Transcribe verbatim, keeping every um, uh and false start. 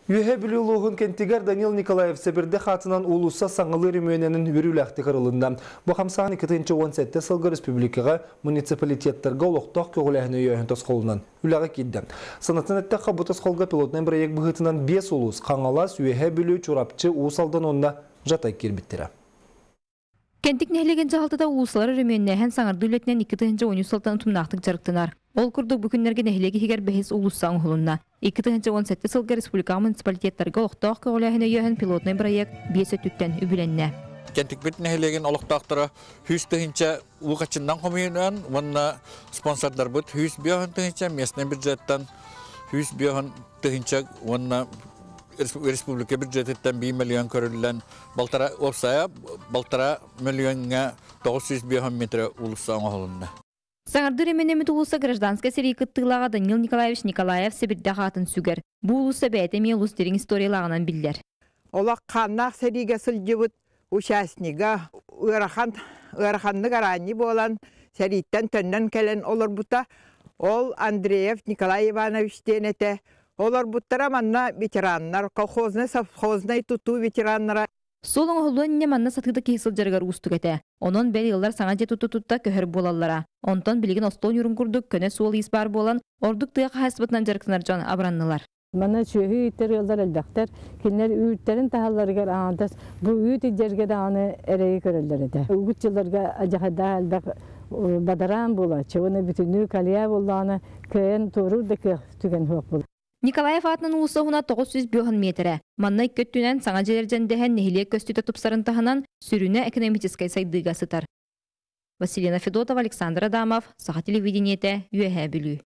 Ühe Bülüloğun kentiger Daniel Nikolaev Sebirde xatынан ulussa sаңылы ремөненің үріләқті қырылында. Bu xamsağın iki bin on yedide Salga Respublikaға munitsipalitetтерге олықтақ көғіләхіні үйәхін тосқолынан үләғі кедді. Санатын әтті қабы тосқолға пилотнан проект бұғытынан бес улус қаңалас Ühe Bülü чурапчы уысалдан онына жатай кербіттері. Кентик нәһлеген жағалтыда улусалары ремөннәһән саңарды үлетінен iki bin on üç салтан ұтымнақтық жарықтынар. Ол күрдік бүкіндерге нәһлеге хигер бәхес улуссаң ұлынна. iki bin on sekiz Салга Республика муниципалитеттерге олықтақ көғіләхіні үйәхін пилотный проект бес өттүттен үбіленне. Кентик бит нәһлеген олықтақтары хүз тыхынча уғачындан коммунан, онна спонсордар бұд хүз бүйәхін тыхынча, местный бюджеттен хүз бүйәхін тыхынча, онна Республика бюджеттен bir milyon көрілген балтара опсая, балтара миллионға тоғыз жүз бүйәхін метр улуссаң ұлынна. Саңарды ременемет улуса гражданская серийкыттылаға Данил Николаевич Николаев Себирде хатын сүгер. Бұл улуса бәйтеме улус дерін историялағынан білдер. Олақ қаннақ серийге сылжыбыт участнига ұраханны гарани болан серийттен төннен кәлен олар бұта. Ол Андреев Николай Иванович денеті. Олар бұттара манна ветераннар, колхозны, совхозны туту ветераннара. Солың оғылуын не манна сатыда кейсіл жарғар ұстық әті. Онын бәл елдар саңа же тұту-тұтта көхір болалара. Онтан білген остон юрын күрдік, көне суол ес бар болан, ордық тұяқ хайсыбытынан жарықтынар жан абраннылар. Мана чөйі үттер елдар әлдақтар, кенлер үйттерін тағаларығар аңадас, бұл үйті жерге де аны әрейі көрілдер әді. Үгіт жыларға ажақада әлдақ бадаран бола, чөйіні бүтіні калия боланы, көйін тұрыр да көй түген хоқ бол. Николаев атынан улуса хуна тоғыз жүз бүйәхін метрі. Маннай көттінен саңа желерден дәхен нехилек көстіті тұпсарын тахынан сүріне экономическай сайдыға сытар. Василина Федотова, Александр Адамов, Саха телевидениеті, Ühe Bülü.